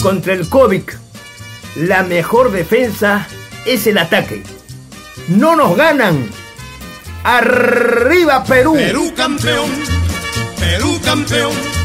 Contra el COVID, la mejor defensa es el ataque. ¡No nos ganan! ¡Arriba Perú! Perú campeón, Perú campeón.